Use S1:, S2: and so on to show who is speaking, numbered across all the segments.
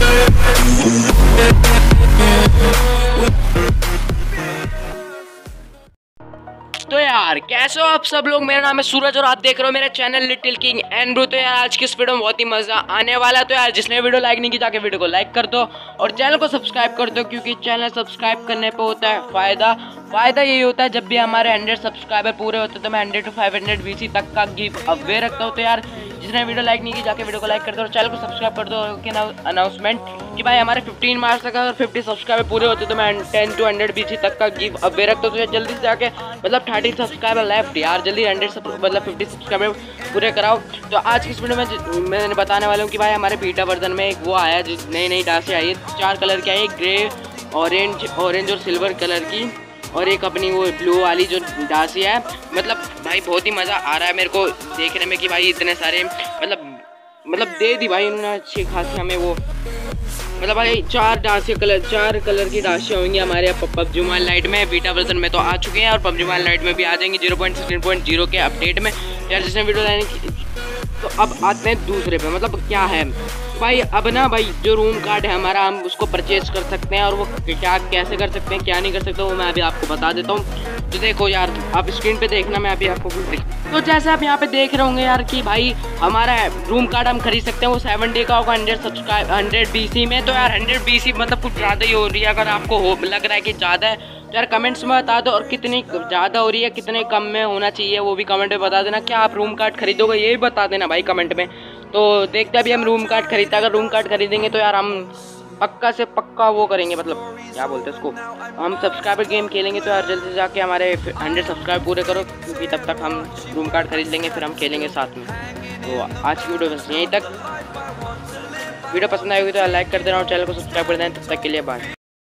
S1: तो यार कैसे हो आप सब लोग। मेरा नाम है सूरज और आप देख रहे हो मेरा चैनल लिटिल किंग एनब्रू। तो यार आज की इस वीडियो में बहुत ही मजा आने वाला है। तो यार जिसने वीडियो लाइक नहीं की जाके वीडियो को लाइक कर दो और चैनल को सब्सक्राइब कर दो, क्योंकि चैनल सब्सक्राइब करने पे होता है फायदा यही होता है, जब भी हमारे 100 सब्सक्राइबर पूरे होते हैं तो मैं 100 to 500 VC तक का गिव अवे रखता हूँ। तो यार जिसने वीडियो लाइक नहीं की जाके वीडियो को लाइक कर दो और चैनल को सब्सक्राइब कर दो। अनाउंसमेंट कि भाई हमारे 15 मार्च तक अगर 50 सब्सक्राइबर पूरे होते तो मैं 10 to 100 VC तक का गिव अवे रखता हूँ। तो जल्दी से जाके मतलब 30 सब्सक्राइबर लेफ्ट यार, जल्दी 100 मतलब 50 सब्सक्राइबर पूरे कराओ। तो आज की इस वीडियो में मैंने बताने वाला हूँ कि भाई हमारे बीटा वर्जन में एक वो आया है, नई डासे आई है, 4 कलर की आई, ग्रे, ऑरेंज और सिल्वर कलर की, और एक अपनी वो ब्लू वाली जो डासी है। मतलब भाई बहुत ही मज़ा आ रहा है मेरे को देखने में कि भाई इतने सारे मतलब दे दी भाई उन्होंने अच्छी खासी हमें वो, मतलब भाई 4 कलर की डाशियाँ होंगी हमारे PUBG Mobile Lite में। बीटा वर्जन में तो आ चुके हैं और PUBG Mobile Lite में भी आ जाएंगे 0.16.0 के अपडेट में। यार जिसने वीडियो लाने की, तो अब आते हैं दूसरे पे, मतलब क्या है भाई अब ना भाई जो रूम कार्ड है हमारा, हम उसको परचेज कर सकते हैं और वो क्या कैसे कर सकते हैं क्या नहीं कर सकते वो मैं अभी आपको बता देता हूँ। तो देखो यार आप स्क्रीन पे देखना, मैं अभी आपको तो जैसे आप यहाँ पे देख रहे होंगे यार कि भाई हमारा रूम कार्ड हम खरीद सकते हैं, वो 7 डे का होगा 100 BC में। तो यार 100 BC मतलब कुछ ज़्यादा ही हो रही है। अगर आपको लग रहा है कि ज़्यादा है तो यार कमेंट्स में बता दो, और कितनी ज़्यादा हो रही है कितने कम में होना चाहिए वो भी कमेंट में बता देना। क्या आप रूम कार्ड खरीदोगे ये भी बता देना भाई कमेंट में। तो देखते हैं अभी हम रूम कार्ड खरीदते हैं। अगर रूम कार्ड खरीदेंगे तो यार हम पक्का से पक्का वो करेंगे, मतलब क्या बोलते हैं उसको, हम सब्सक्राइबर गेम खेलेंगे। तो यार जल्दी से जाके हमारे 100 सब्सक्राइब पूरे करो, क्योंकि तब तक हम रूम कार्ड खरीद लेंगे फिर हम खेलेंगे साथ में। तो आज की वीडियो बस यहीं तक। वीडियो पसंद आएगी तो लाइक कर देना और चैनल को सब्सक्राइब कर देना। तब तक के लिए bye.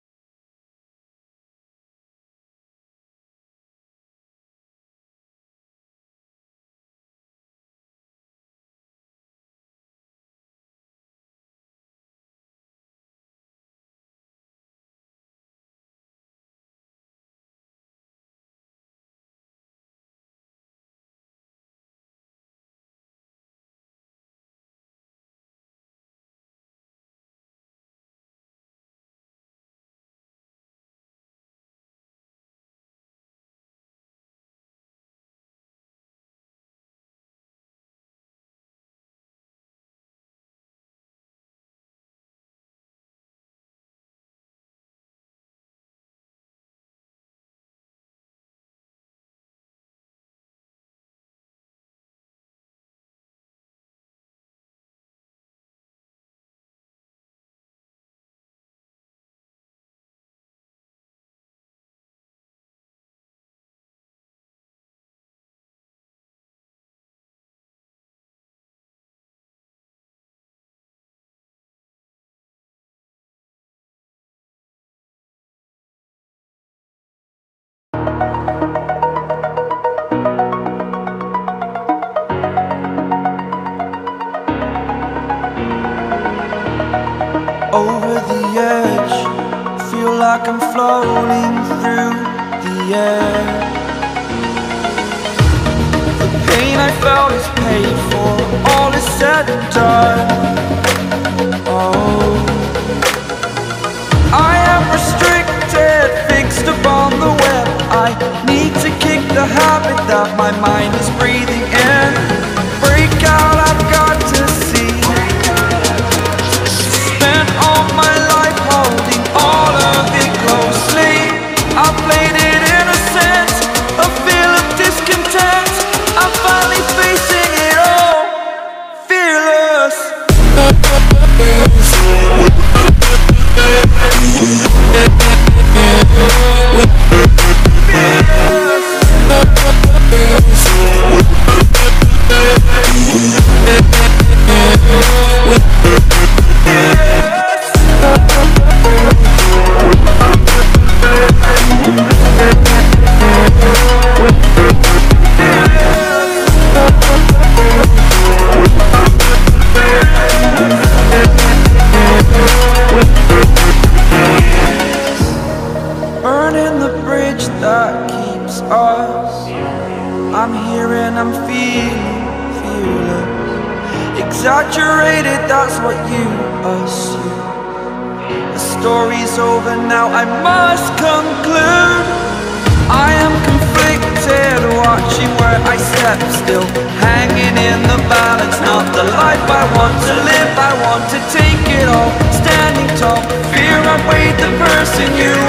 S2: Over the edge, feel like I'm floating through the air. The pain I felt is paid for, all is said and done. Oh, I am restricted, fixed upon the web. I need to kick the habit that my mind is breathing in. Break out, I've got to see. Spent all my life holding all of it closely. I played it innocent, a feel of discontent. I'm finally facing it all, fearless. Burning the bridge that keeps us. I'm here and I'm feeling fearless. Exaggerated, that's what you assume. story's over now, I must conclude. I am conflicted, watching where I step still, hanging in the balance, not the life I want to live. I want to take it all, standing tall, fear I weighed the person you